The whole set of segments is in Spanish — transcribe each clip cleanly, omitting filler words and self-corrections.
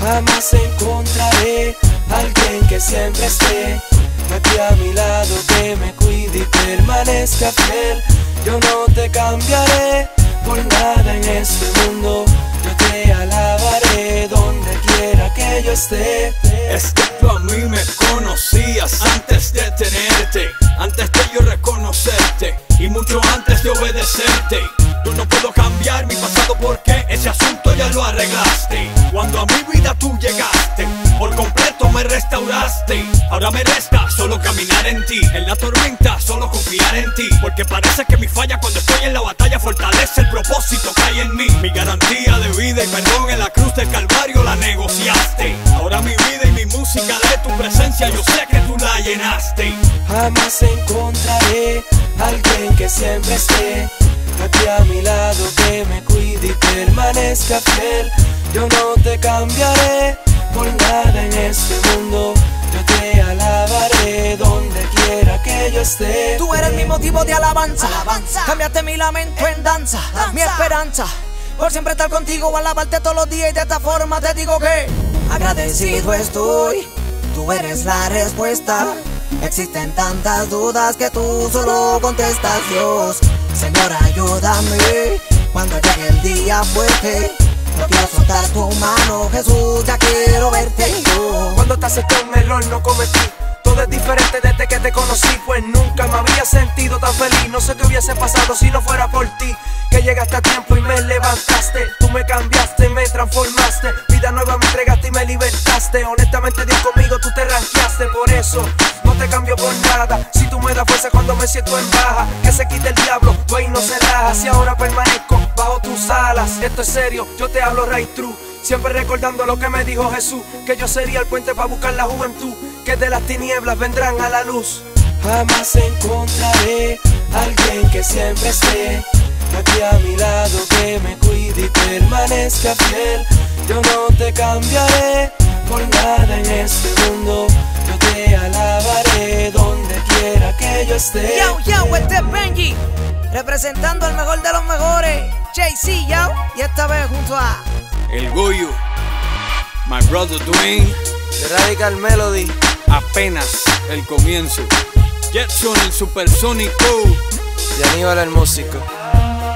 Jamás encontraré alguien que siempre esté aquí a mi lado, que me cuide y permanezca fiel. Yo no te cambiaré por nada en este mundo. Yo te alabaré donde quiera que yo esté. Es que tú a mí me conocías antes de tenerte, antes de yo reconocerte y mucho antes de obedecerte. Yo no puedo cambiar mi pasado porque ese asunto ya lo arreglaste. Cuando a mi vida tú llegaste, por completo me restauraste. Ahora me resta solo caminar en ti, en la tormenta solo confiar en ti, porque parece que mi falla cuando estoy en la batalla fortalece el propósito que hay en mí. Mi garantía de vida y perdón en la cruz del Calvario la negociaste. Ahora mi vida y mi música de tu presencia yo sé que tú la llenaste. Jamás encontraré alguien que siempre esté aquí a mi lado, que me cuide y permanezca fiel. Yo no te cambiaré por nada en este mundo. Yo te alabaré donde quiera que yo esté. Tú eres mi motivo de alabanza. Cambiaste mi lamento en danza. Mi esperanza por siempre estar contigo, alabarte todos los días. Y de esta forma te digo que agradecido estoy. Tú eres la respuesta. Existen tantas dudas que tú solo contestas, Dios. Señor, ayúdame cuando llegue el día fuerte. No quiero soltar tu mano, Jesús, ya quiero verte yo. Cuando te acepté un error no cometí. Todo es diferente desde que te conocí, pues nunca me había sentido tan feliz. No sé qué hubiese pasado si no fuera por ti, que llegaste a tiempo y me levantaste. Tú me cambiaste, me transformaste, vida nueva me entregaste y me libertaste. Honestamente Dios, conmigo tú te ranqueaste, por eso no te cambio por nada. Si tú me das fuerza cuando me siento en baja, que se quite el diablo, tú ahí no se raja. Si ahora permanezco bajo tus alas, esto es serio, yo te hablo right true. Siempre recordando lo que me dijo Jesús, que yo sería el puente para buscar la juventud, que de las tinieblas vendrán a la luz. Jamás encontraré alguien que siempre esté aquí a mi lado, que me cuide y permanezca fiel. Yo no te cambiaré por nada en este mundo. Yo te alabaré donde quiera que yo esté. Yo, este es Benji, representando al mejor de los mejores, JC, yo. Y esta vez junto a El Goyo, my brother Dwayne, The Radical Melody, apenas el comienzo. Jetson el supersónico y Aníbal el músico.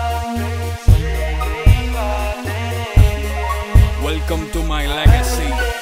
Welcome to my legacy.